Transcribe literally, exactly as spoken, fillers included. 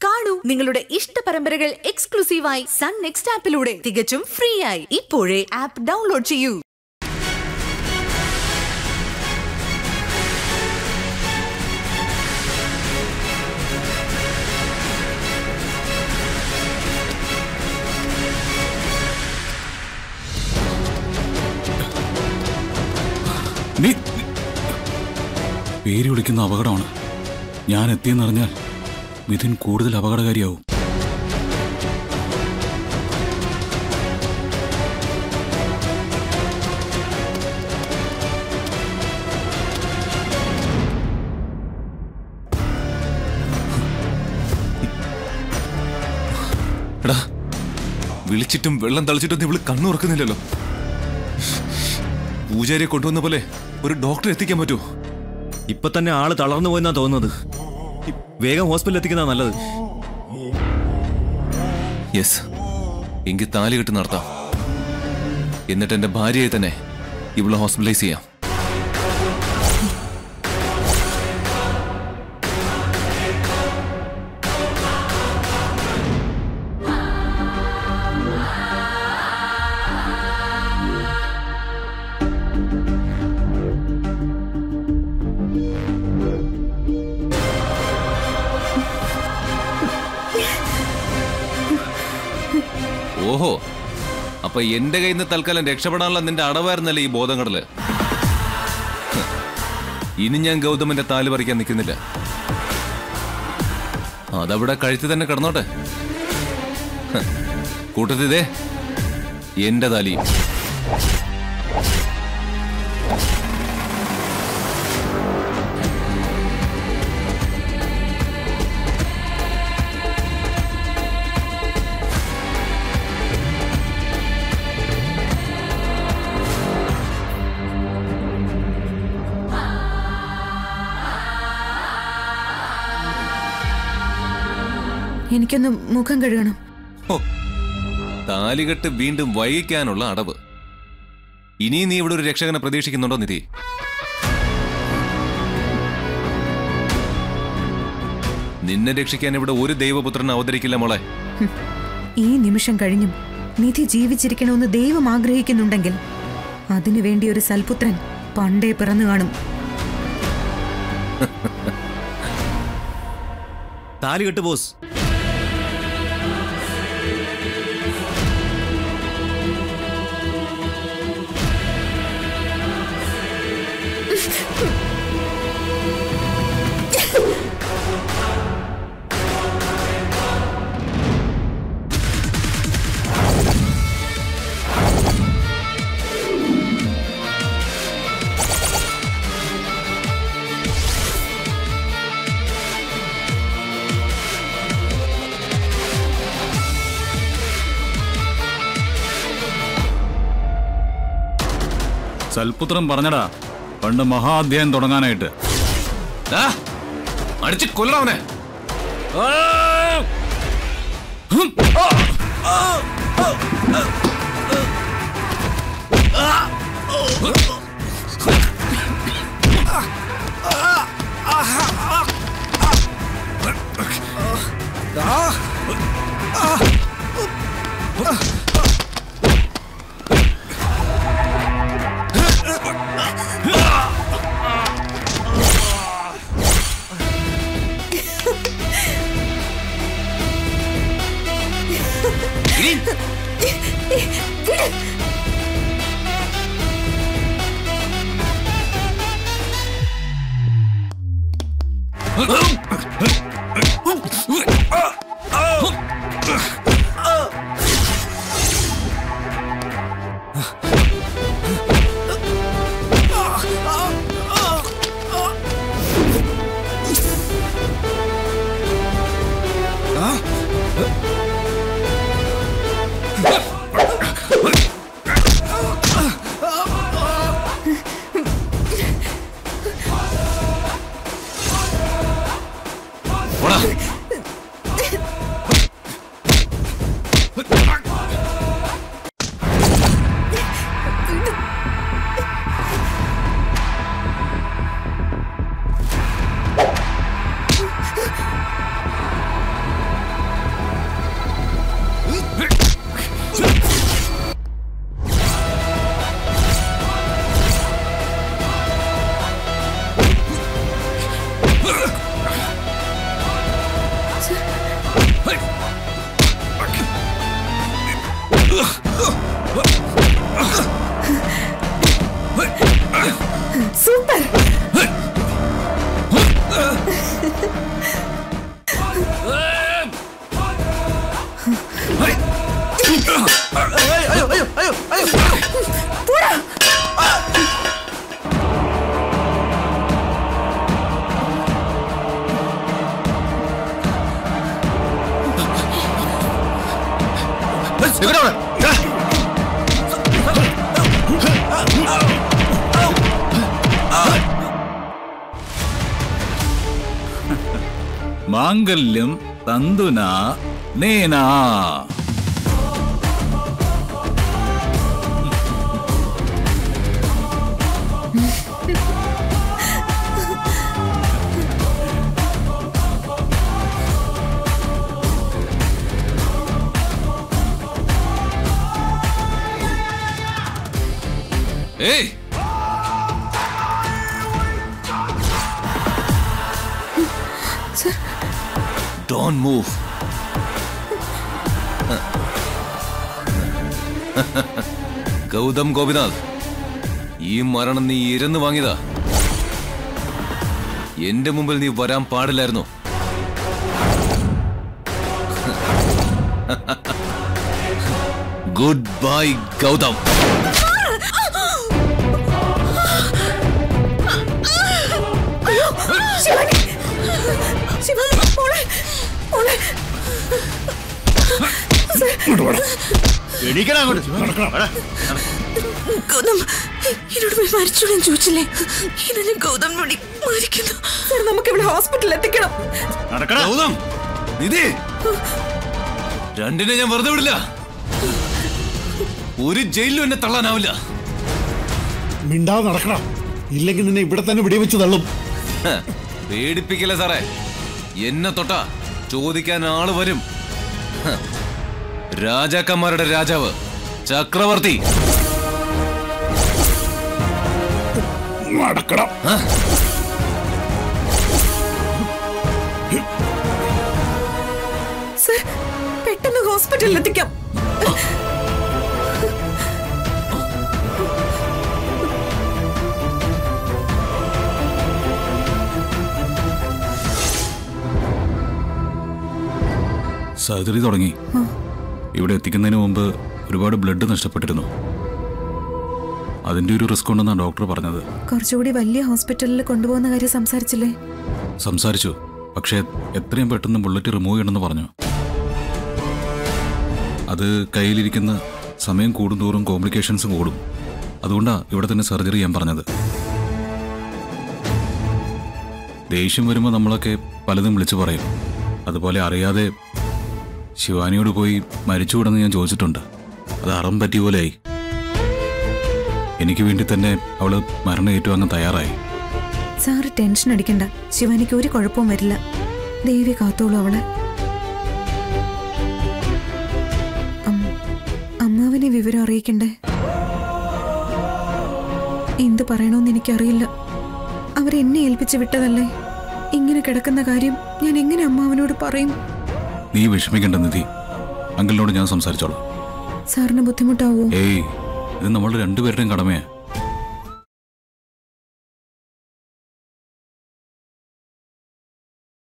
കാണൂ നിങ്ങളുടെ ഇഷ്ട പരമ്പരകൾ എക്സ്ക്ലൂസീവായി സൺ നെക്സ്റ്റ് ആപ്പിലൂടെ തികച്ചും ഫ്രീ ആയി. ഇപ്പോഴേ ആപ്പ് ഡൗൺലോഡ് ചെയ്യൂ. പേര് വിളിക്കുന്ന അപകടമാണ്. ഞാൻ എത്തിയെന്നറിഞ്ഞാൽ മിഥുൻ കൂടുതൽ അപകടകാരിയാവും. എടാ, വിളിച്ചിട്ടും വെള്ളം തളിച്ചിട്ടൊന്നും ഇവള് കണ്ണുറക്കുന്നില്ലല്ലോ. പൂജാരിയെ കൊണ്ടുവന്ന പോലെ ഒരു ഡോക്ടറെ എത്തിക്കാൻ പറ്റുമോ? ഇപ്പൊ തന്നെ ആള് തളർന്നു പോയെന്നാ തോന്നുന്നത്. വേഗം ഹോസ്പിറ്റലിൽ എത്തിക്കുന്നതാ നല്ലത്. യെസ്, എങ്കിൽ താലി കെട്ട് നടത്താം. എന്നിട്ട് എന്റെ ഭാര്യയെ തന്നെ ഇവളെ ഹോസ്പിറ്റലൈസ് ചെയ്യാം. ഓഹോ, അപ്പൊ എന്റെ കയ്യിൽ നിന്ന് തൽക്കാലം രക്ഷപ്പെടാനുള്ള നിന്റെ അടവായിരുന്നല്ലേ ഈ ബോധംകടല്. ഇനി ഞാൻ ഗൗതമന്റെ താലി പറിക്കാൻ നിൽക്കുന്നില്ല. അതവിടെ കഴുത്തി തന്നെ കിടന്നോട്ടെ. കൂട്ടത്തിതേ എന്റെ താലി. എനിക്കൊന്ന് മുഖം കഴുകണം. താലികെട്ട് വീണ്ടും വൈകിക്കാനുള്ള അടവ്. ഇനി നീ ഇവിടെ ഒരു രക്ഷകനെ പ്രതീക്ഷിക്കുന്നുണ്ടോ നിധി? നിന്നെ രക്ഷിക്കാൻ ഇവിടെ ഒരു ദൈവപുത്രൻ അവതരിക്കില്ല മോളെ. ഈ നിമിഷം കഴിഞ്ഞും നിധി ജീവിച്ചിരിക്കണമെന്ന് ദൈവം ആഗ്രഹിക്കുന്നുണ്ടെങ്കിൽ അതിനുവേണ്ടി ഒരു സൽപുത്രൻ പണ്ടേ പിറന്നു കാണും. താലി കെട്ട് ബോസ്. സൽപുത്രൻ പറഞ്ഞടാ പണ്ട് മഹാധ്യായം തുടങ്ങാനായിട്ട്. അടിച്ച് കൊല്ലണവനെ. മാംഗല്യം തന്തുനാ നേനാ. ഏയ് Don't move. ഗൗതം ഗോപിനാഥ്, ഈ മരണം നീ ഇരന്ന് വാങ്ങിയതാ. എന്റെ മുമ്പിൽ നീ വരാൻ പാടില്ലായിരുന്നു. Good bye Gautam. ഗൗതം എന്നോട് പോയി മരിച്ചോളാൻ ചോദിച്ചില്ലേ? ഇന്നെ ഗൗതം മരിക്കുന്നു. നമുക്ക് ഇവിടെ ഹോസ്പിറ്റലിൽ എത്തിക്കണം. ഗൗതം, നിധി, രണ്ടിനെ ഞാൻ വെറുതെ വിടില്ല. ഒരു ജയിലിലും എന്നെ തള്ളാനാവില്ല. മിണ്ടാതെ നടക്കണം, ഇല്ലെങ്കിൽ നിന്നെ ഇവിടെ തന്നെ വെടിവെച്ച് തള്ളും. പേടിപ്പിക്കില്ല സാറേ. എന്നെ തൊട്ടാ ചോദിക്കാൻ ആള് വരും. രാജാക്കന്മാരുടെ രാജാവ്, ചക്രവർത്തി. നടക്കണം. സർ, പെട്ടെന്ന് ഹോസ്പിറ്റലിൽ എത്തിക്കാം. സർജറി തുടങ്ങി. ഇവിടെ എത്തിക്കുന്നതിന് മുമ്പ് ഒരുപാട് ബ്ലഡ് നഷ്ടപ്പെട്ടിരുന്നു. അതിന്റെ ഒരു റിസ്ക് ഉണ്ടെന്നാണ് ഡോക്ടർ പറഞ്ഞത്. കുറച്ചുകൂടി വലിയ ഹോസ്പിറ്റലിൽ കൊണ്ടുപോകുന്ന കാര്യം സംസാരിച്ചില്ലേ? സംസാരിച്ചു, പക്ഷേ എത്രയും പെട്ടെന്ന് ബുള്ളറ്റ് റിമൂവ് ചെയ്യണമെന്ന് പറഞ്ഞു. അത് കയ്യിലിരിക്കുന്ന സമയം കൂടുന്തോറും കോംപ്ലിക്കേഷൻസ് കൂടും. അതുകൊണ്ടാണ് ഇവിടെ തന്നെ സർജറി ചെയ്യാൻ പറഞ്ഞത്. ദേഷ്യം വരുമ്പോൾ നമ്മളൊക്കെ പലതും വിളിച്ചു പറയും. അതുപോലെ അറിയാതെ ശിവാനിയോട് പോയി മരിച്ചുകൂടെന്ന് ഞാൻ ചോദിച്ചിട്ടുണ്ട്. അത് അറം പറ്റിയ പോലെയായി. എനിക്ക് വേണ്ടി തന്നെ അവള് മരണം ഏറ്റുവാങ്ങാൻ തയ്യാറായി. സാറ് ടെൻഷൻ അടിക്കണ്ട, ശിവാനിക്ക് ഒരു കുഴപ്പവും വരില്ല. ദേവി കാത്തോളൂ അവളെ. അമ്മാവനെ വിവരം അറിയിക്കണ്ടേ? എന്ത് പറയണമെന്ന് എനിക്കറിയില്ല. അവരെന്നെ ഏൽപ്പിച്ചു വിട്ടതല്ലേ. ഇങ്ങനെ കിടക്കുന്ന കാര്യം ഞാൻ എങ്ങനെ അമ്മാവനോട് പറയും? നീ വിഷമിക്കണ്ട നിധി, അങ്കിളിനോട് ഞാൻ സംസാരിച്ചോളാം. സാറിന് ബുദ്ധിമുട്ടാവോ? ഏയ്, ഇത് നമ്മളുടെ രണ്ടുപേരുടെയും കടമയാ.